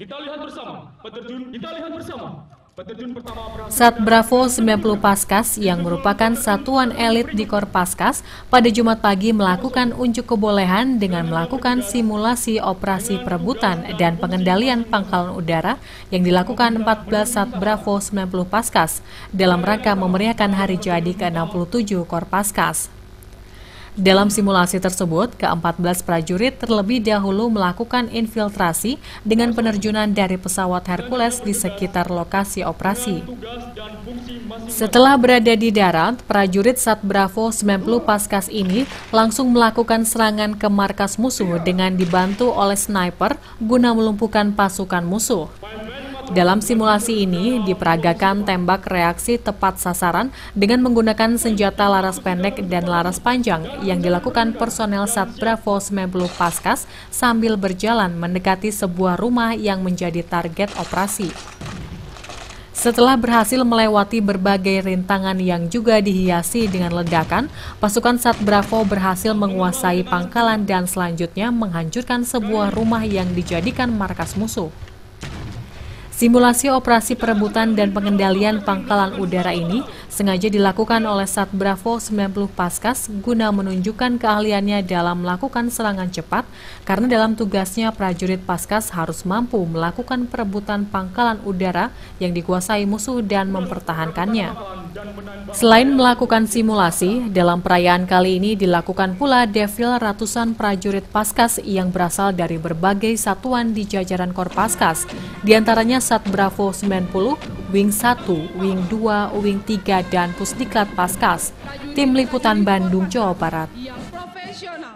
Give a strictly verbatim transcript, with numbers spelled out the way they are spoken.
Kita lihat bersama, peterjun, kita lihat bersama. Peterjun pertama berhasil. Sat Bravo sembilan puluh Paskas yang merupakan satuan elit di Korpaskas pada Jumat pagi melakukan unjuk kebolehan dengan melakukan simulasi operasi perebutan dan pengendalian pangkalan udara yang dilakukan empat belas Sat Bravo sembilan puluh Paskas dalam rangka memeriahkan hari jadi ke enam puluh tujuh Korpaskas. Dalam simulasi tersebut, ke empat belas prajurit terlebih dahulu melakukan infiltrasi dengan penerjunan dari pesawat Hercules di sekitar lokasi operasi. Setelah berada di darat, prajurit Sat Bravo sembilan puluh Paskas ini langsung melakukan serangan ke markas musuh dengan dibantu oleh sniper guna melumpuhkan pasukan musuh. Dalam simulasi ini diperagakan tembak reaksi tepat sasaran dengan menggunakan senjata laras pendek dan laras panjang yang dilakukan personel Sat Bravo sembilan puluh Paskas sambil berjalan mendekati sebuah rumah yang menjadi target operasi. Setelah berhasil melewati berbagai rintangan yang juga dihiasi dengan ledakan, pasukan Sat Bravo berhasil menguasai pangkalan dan selanjutnya menghancurkan sebuah rumah yang dijadikan markas musuh. Simulasi operasi perebutan dan pengendalian pangkalan udara ini sengaja dilakukan oleh Sat Bravo sembilan puluh Paskas guna menunjukkan keahliannya dalam melakukan serangan cepat karena dalam tugasnya prajurit Paskas harus mampu melakukan perebutan pangkalan udara yang dikuasai musuh dan mempertahankannya. Selain melakukan simulasi, dalam perayaan kali ini dilakukan pula defil ratusan prajurit Paskas yang berasal dari berbagai satuan di jajaran Korpaskas, diantaranya Sat Bravo sembilan puluh, Wing satu, Wing dua, Wing tiga, dan Pusdiklat Paskas. Tim Liputan Bandung, Jawa Barat.